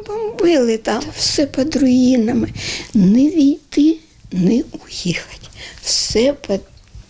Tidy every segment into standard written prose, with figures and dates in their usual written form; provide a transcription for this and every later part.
бомбили там, все під руїнами. Не війти, не уїхати. Все під...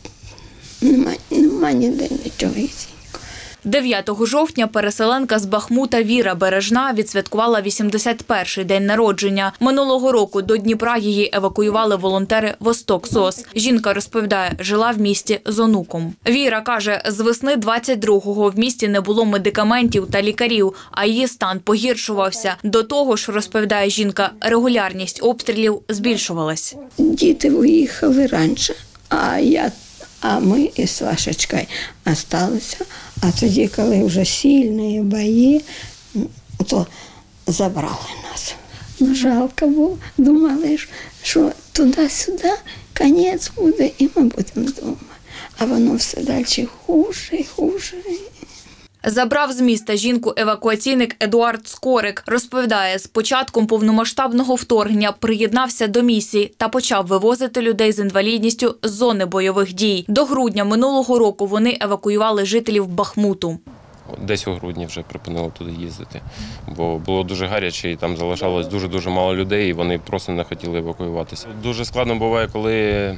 Нема ніде нічого. 9 жовтня переселенка з Бахмута Віра Бережна відсвяткувала 81-й день народження. Минулого року до Дніпра її евакуювали волонтери «Восток СОС». Жінка розповідає, жила в місті з онуком. Віра каже, з весни 22-го в місті не було медикаментів та лікарів, а її стан погіршувався. До того ж, розповідає жінка, регулярність обстрілів збільшувалась. Діти виїхали раніше, а ми із Сашечкою залишилися. А тоді, коли вже сильні бої, то забрали нас. Ну, жалко було. Думали, що туди-сюди кінець буде, і ми будемо вдома. А воно все далі хуже і хуже. Забрав з міста жінку евакуаційник Едуард Скорик. Розповідає, з початком повномасштабного вторгнення приєднався до місії та почав вивозити людей з інвалідністю з зони бойових дій. До грудня минулого року вони евакуювали жителів Бахмуту. Десь у грудні вже припинили туди їздити, бо було дуже гаряче і там залишалось дуже мало людей, і вони просто не хотіли евакуюватися. Дуже складно буває, коли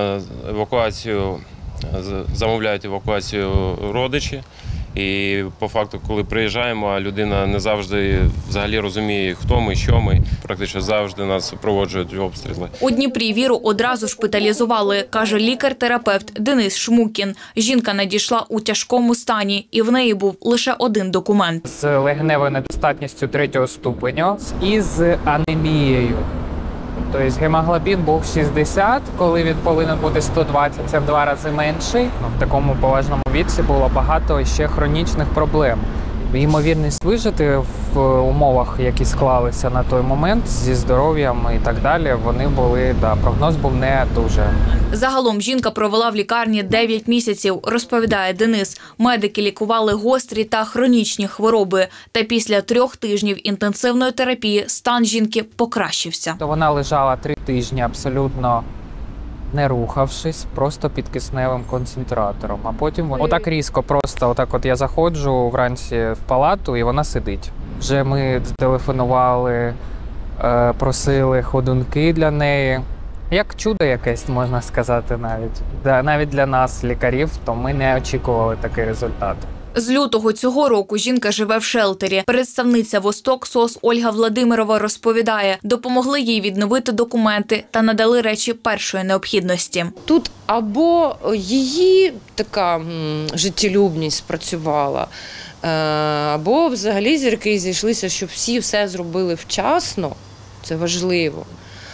замовляють евакуацію родичі. І по факту, коли приїжджаємо, а людина не завжди взагалі розуміє, хто ми, що ми. Практично завжди нас супроводжують обстріли. У Дніпрі Віру одразу шпиталізували, каже лікар-терапевт Денис Шмукін. Жінка надійшла у тяжкому стані, і в неї був лише один документ. З легеневою недостатністю 3-го ступеню і з анемією. Тобто гемоглобін був 60, коли він повинен бути 120, це в 2 рази менший. В такому поважному віці було багато ще хронічних проблем. Ймовірність вижити в умовах, які склалися на той момент, зі здоров'ям і так далі, вони були, прогноз був не дуже. Загалом жінка провела в лікарні 9 місяців, розповідає Денис. Медики лікували гострі та хронічні хвороби. Та після 3 тижнів інтенсивної терапії стан жінки покращився. Вона лежала 3 тижні абсолютно не рухавшись, просто під кисневим концентратором. А потім отак різко, просто я заходжу вранці в палату і вона сидить. Вже ми телефонували, просили ходунки для неї. Як чудо якесь, можна сказати навіть. Навіть для нас, лікарів, то ми не очікували такий результат. З лютого цього року жінка живе в шелтері. Представниця «Восток СОС» Ольга Владимирова розповідає, допомогли їй відновити документи та надали речі першої необхідності. Тут або її така життєлюбність спрацювала, або взагалі зірки зійшлися, щоб всі все зробили вчасно, це важливо.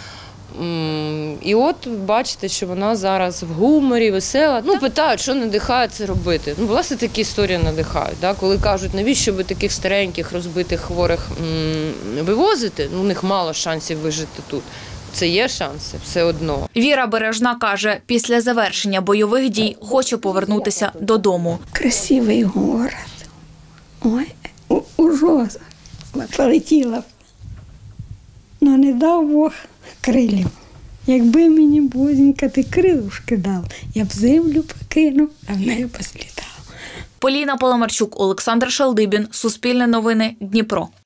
І от бачите, що вона зараз в гуморі, весела. Питають, що надихає це робити. Власне, такі історії надихають. Коли кажуть, навіщо ви таких стареньких, розбитих, хворих вивозите, у них мало шансів вижити тут. Це є шанси, все одно. Віра Бережна каже, після завершення бойових дій хоче повернутися додому. Красивий город. Ой, ужас. Полетіла. Не дав Бог крилів. Якби мені, Бозенька, ти крилушки дав, я б землю покинув, а в неї послідав. Поліна Паламарчук, Олександр Шалдибін, Суспільне новини, Дніпро.